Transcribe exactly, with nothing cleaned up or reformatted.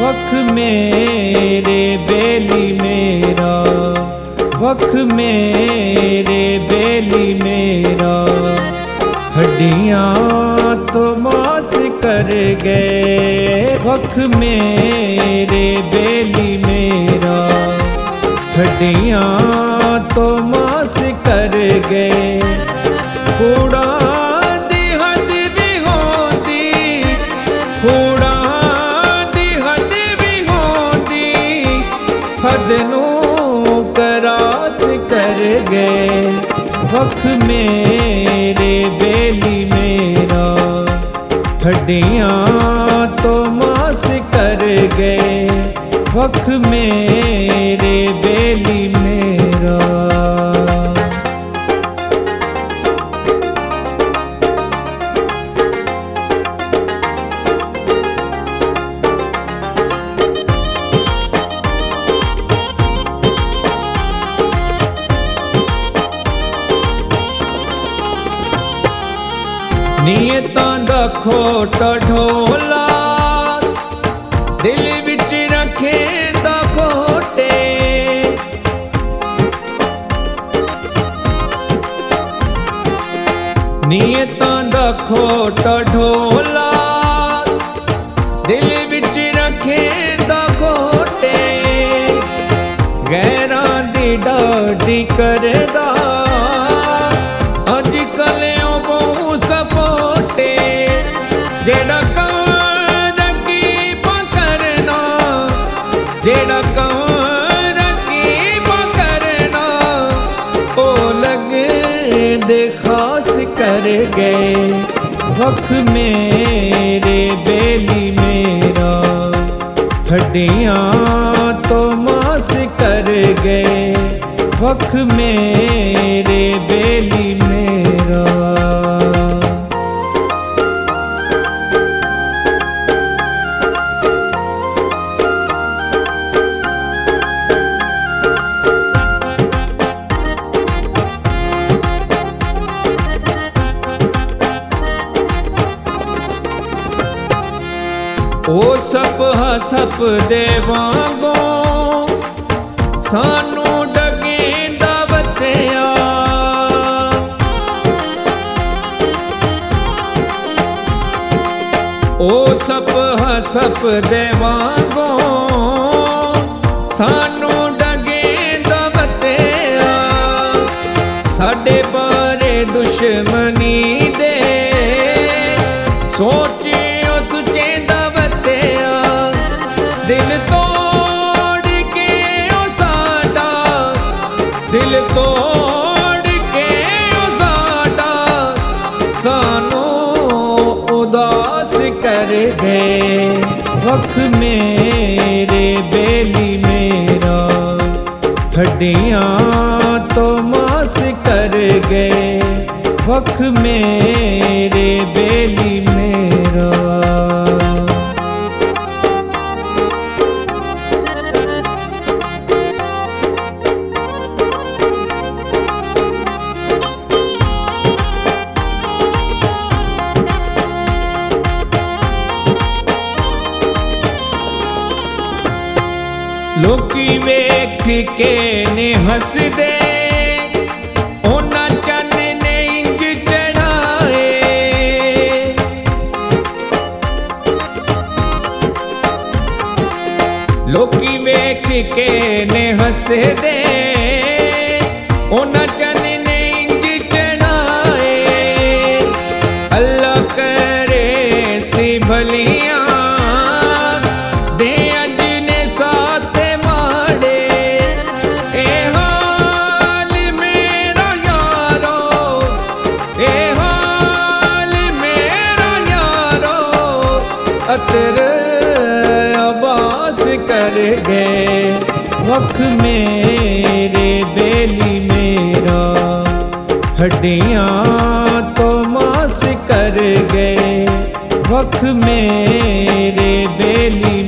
वख मेरे बेली मेरा, वख मेरे बेली मेरा, हड्डियां तो मांस कर गए। वख मेरे बेली मेरा, हड्डियां तो मांस कर गए। कूड़ा दी हद भी होंदी, कूड़ा दी हद भी होंदी, हद नू करास कर गए। वख मेरे बेली मेरा, हड्डियां तो मांस कर गए। वख मेरे बेली मेरा। नीयतां दा खोटा ढोला, दिल विच रखे दा खोटे। नीयतां दा खोटा ढोला, दिल विच रखे दा खोटे। गैरां दी डाडी करदा अज कल सपोटे। जेड़ा कौन की पकड़ना, जेड़ा कौन की पकड़ना, ओ लग दे खास कर गए। वख मेरे बेली मेरा, हड्डियां तो मांस कर गए। वख मेरे बेली मेरा। ओ सप हसप दे वांगो सानू डगेंदा वत्या। ओ सप हसप दे वांगो सानू डगेंदा वत्या। साडे बारे दुश्मनी दे सोचे दिल तोड़ के ओ साडा, दिल तोड़ के ओ साडा, सानू उदास कर गए। वख मेरे बेली मेरा, हड्डियां तो मांस कर गए। वख मेरे बेली मेरा। लोकी वेख के ने हस दे, ओना चन ने इंज चढ़ाए। लोकी वेख के ने हस दे, ओना चन ने इंज चढ़ाए। अल्लाह करे सी भलियां अतर आबास कर गए। वख मेरे बेली मेरा, हड्डियां तो मांस कर गए। वख मेरे बेली